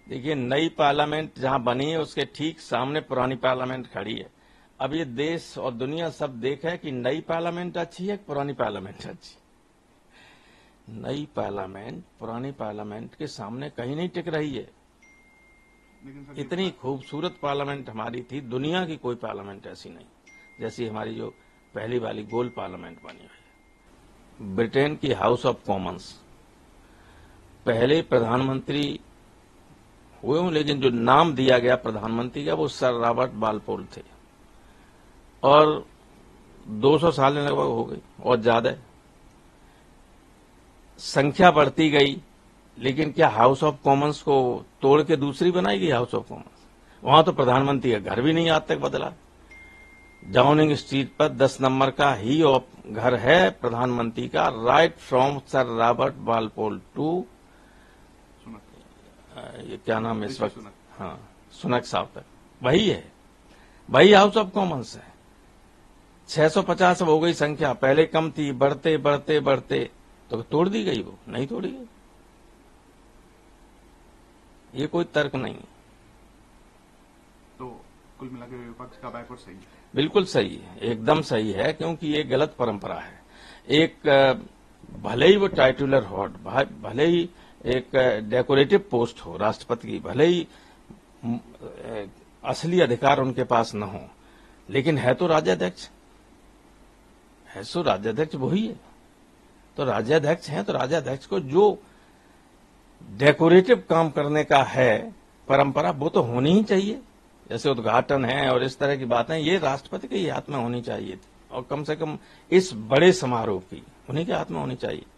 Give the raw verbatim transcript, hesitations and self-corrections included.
देखिए, नई पार्लियामेंट जहां बनी है उसके ठीक सामने पुरानी पार्लियामेंट खड़ी है। अब ये देश और दुनिया सब देख है कि नई पार्लियामेंट अच्छी है, पुरानी पार्लियामेंट अच्छी। नई पार्लियामेंट पुरानी पार्लियामेंट के सामने कहीं नहीं टिक रही है। इतनी खूबसूरत पार्लियामेंट हमारी थी, दुनिया की कोई पार्लियामेंट ऐसी नहीं जैसी हमारी जो पहली वाली गोल पार्लियामेंट बनी हुई है। ब्रिटेन की हाउस ऑफ कॉमन्स, पहले प्रधानमंत्री हुए हूं, लेकिन जो नाम दिया गया प्रधानमंत्री का वो सर रॉबर्ट बालपोल थे, और दो सौ साल लगभग हो गई और ज्यादा। संख्या बढ़ती गई, लेकिन क्या हाउस ऑफ कॉमन्स को तोड़ के दूसरी बनाई गई हाउस ऑफ कॉमन्स? वहां तो प्रधानमंत्री का घर भी नहीं आज तक बदला। डाउनिंग स्ट्रीट पर दस नंबर का ही घर है प्रधानमंत्री का, right from sir Robert Walpole to ये क्या नाम है इस वक्त, हाँ सुनक साहब तक वही है, वही हाउस ऑफ कॉमन्स है। छह सौ पचास हो गई संख्या, पहले कम थी, बढ़ते बढ़ते बढ़ते तो तोड़ दी गई, वो नहीं तोड़ी गई। ये कोई तर्क नहीं। तो कुल मिलाकर विपक्ष का बैकवर्ड सही है? बिल्कुल सही है, एकदम सही है, क्योंकि ये गलत परंपरा है। एक भले ही वो टाइटुलर हो, भले ही एक डेकोरेटिव पोस्ट हो राष्ट्रपति की, भले ही असली अधिकार उनके पास न हो, लेकिन है तो राज्याध्यक्ष, है सो राज्याध्यक्ष वही है। तो राज्याध्यक्ष हैं तो राज्याध्यक्ष को जो डेकोरेटिव काम करने का है परंपरा, वो तो होनी ही चाहिए। जैसे उद्घाटन है और इस तरह की बातें, ये राष्ट्रपति के ही हाथ में होनी चाहिए, और कम से कम इस बड़े समारोह की उन्हीं के हाथ में होनी चाहिए।